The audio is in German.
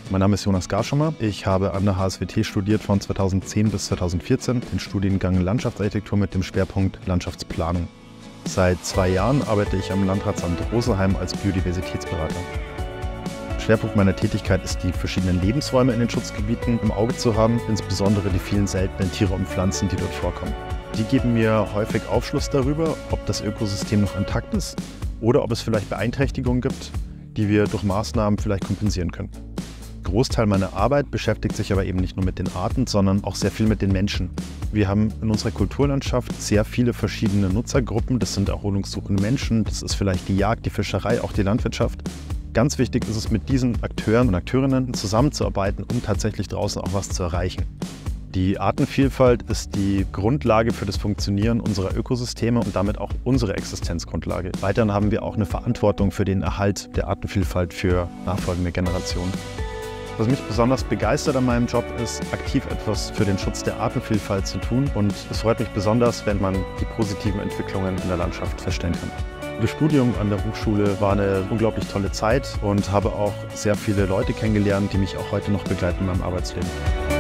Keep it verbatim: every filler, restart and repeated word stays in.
Mein Name ist Jonas Garschummer. Ich habe an der H S W T studiert von zweitausendzehn bis zweitausendvierzehn, den Studiengang Landschaftsarchitektur mit dem Schwerpunkt Landschaftsplanung. Seit zwei Jahren arbeite ich am Landratsamt Rosenheim als Biodiversitätsberater. Schwerpunkt meiner Tätigkeit ist, die verschiedenen Lebensräume in den Schutzgebieten im Auge zu haben, insbesondere die vielen seltenen Tiere und Pflanzen, die dort vorkommen. Die geben mir häufig Aufschluss darüber, ob das Ökosystem noch intakt ist oder ob es vielleicht Beeinträchtigungen gibt, die wir durch Maßnahmen vielleicht kompensieren können. Ein Großteil meiner Arbeit beschäftigt sich aber eben nicht nur mit den Arten, sondern auch sehr viel mit den Menschen. Wir haben in unserer Kulturlandschaft sehr viele verschiedene Nutzergruppen. Das sind erholungssuchende Menschen, das ist vielleicht die Jagd, die Fischerei, auch die Landwirtschaft. Ganz wichtig ist es, mit diesen Akteuren und Akteurinnen zusammenzuarbeiten, um tatsächlich draußen auch was zu erreichen. Die Artenvielfalt ist die Grundlage für das Funktionieren unserer Ökosysteme und damit auch unsere Existenzgrundlage. Weiterhin haben wir auch eine Verantwortung für den Erhalt der Artenvielfalt für nachfolgende Generationen. Was mich besonders begeistert an meinem Job ist, aktiv etwas für den Schutz der Artenvielfalt zu tun, und es freut mich besonders, wenn man die positiven Entwicklungen in der Landschaft feststellen kann. Das Studium an der Hochschule war eine unglaublich tolle Zeit und habe auch sehr viele Leute kennengelernt, die mich auch heute noch begleiten in meinem Arbeitsleben.